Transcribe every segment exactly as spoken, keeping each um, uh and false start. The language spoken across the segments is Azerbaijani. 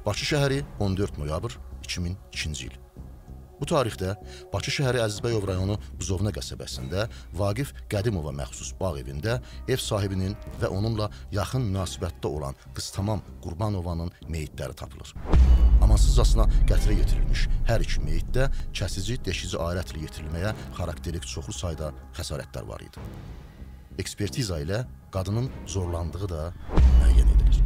Bakı şəhəri on dörd noyabr iki min ikinci il. Bu tarixdə Bakı şəhəri Əzizbəyov rayonu Buzovna qəsəbəsində Vaqif Qədimova məxsus bağ evində ev sahibinin və onunla yaxın münasibətdə olan Qıztamam Qurbanovanın meyitləri tapılır. Amansızcasına qətrə yetirilmiş hər iki meyitdə kəsici, deşici alətlə yetirilməyə xarakterik çoxlu sayda xəsarətlər var idi. Ekspertiza ilə qadının zorlandığı da müəyyən edilir.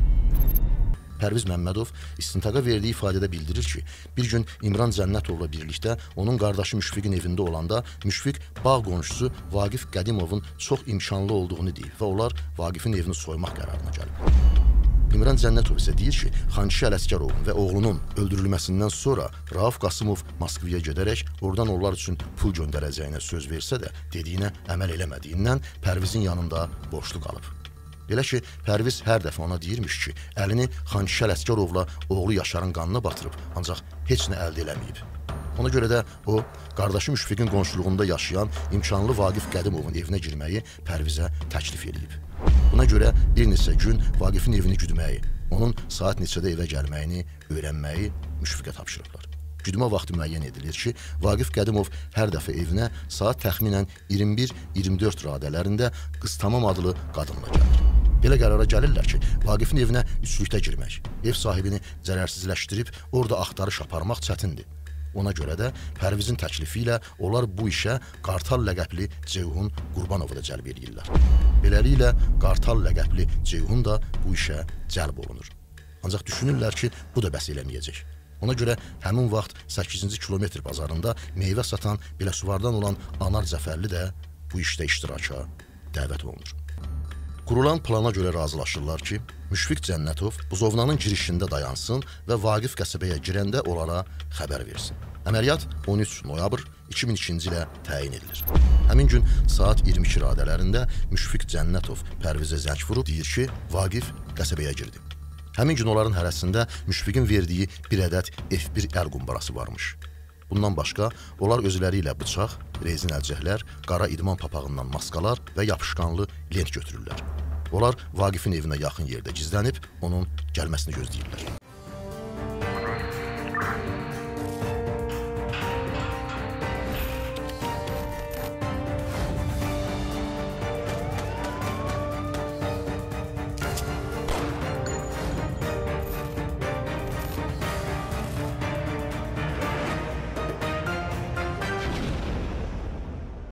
Pərviz Məmmədov istintaqa verdiyi ifadədə bildirir ki, bir gün İmran Cənnətovla birlikdə onun qardaşı Müşfiqin evində olanda Müşfiq bağ qonşusu Vaqif Qədimovun çox imkanlı olduğunu deyib və onlar Vaqifin evini soymaq qərarına gəlib. İmran Cənnətov isə deyir ki, Xankişi Ələsgərovun və oğlunun öldürülməsindən sonra Rauf Qasımov Moskvaya gedərək oradan onlar üçün pul göndərəcəyinə söz versə də dediyinə əməl eləmədiyindən Pərvizin yanında borclu qalıb. Belə ki, Pərviz hər dəfə ona deyirmiş ki, əlini Xankişi Ələsgərovla oğlu Yaşarın qanına batırıb, ancaq heç nə əldə eləməyib. Ona görə də o, qardaşı Müşfiqin qonşuluğunda yaşayan imkanlı Vaqif Qədimovun evinə girməyi Pərvizə təklif edib. Buna görə bir neçə gün Vaqifin evini güdməyi, onun saat neçədə evə gəlməyini öyrənməyi Müşfiqə tapşırıblar. Güdmə vaxtı müəyyən edilir ki, Vaqif Qədimov hər dəfə evinə saat təxminən iyirmi bir iyirmi dörd radələrində Qıztamam adlı qadınla gəlir. Belə qərara gəlirlər ki, Vaqifin evinə üçlükdə girmək, ev sahibini zərərsizləşdirib orada axtarış aparmaq çətindir. Ona görə də Pərvizin təklifi ilə onlar bu işə Qartal ləqəbli Ceyhun Qurbanovu da cəlb edirlər. Beləliklə, Qartal ləqəbli Ceyhun da bu işə cəlb olunur. Ancaq düşünürlər ki, bu da bəs eləməyəcək. Ona görə həmin vaxt səkkizinci kilometr bazarında meyvə satan Biləsuvardan olan Anar Cəfərli də bu işdə iştiraka dəvət olunur. Qurulan plana görə razılaşırlar ki, Müşfiq Cənnətov Buzovnanın girişində dayansın və Vaqif qəsəbəyə girəndə onlara xəbər versin. Əməliyyat on üç noyabr iki min ikinci ilə təyin edilir. Həmin gün saat iyirmi iki radələrində Müşfiq Cənnətov Pərvizə zəng vurub deyir ki, Vaqif qəsəbəyə girdi. Həmin gün onların hərəsində Müşfiqin verdiyi bir ədəd F bir əl qumbarası varmış. Bundan başqa, onlar özləri ilə bıçaq, rezin əlcəklər, qara idman papağından maskalar və yapışqanlı lent götürürlər. Onlar Vaqifin evinə yaxın yerdə gizlənib, onun gəlməsini gözləyirlər.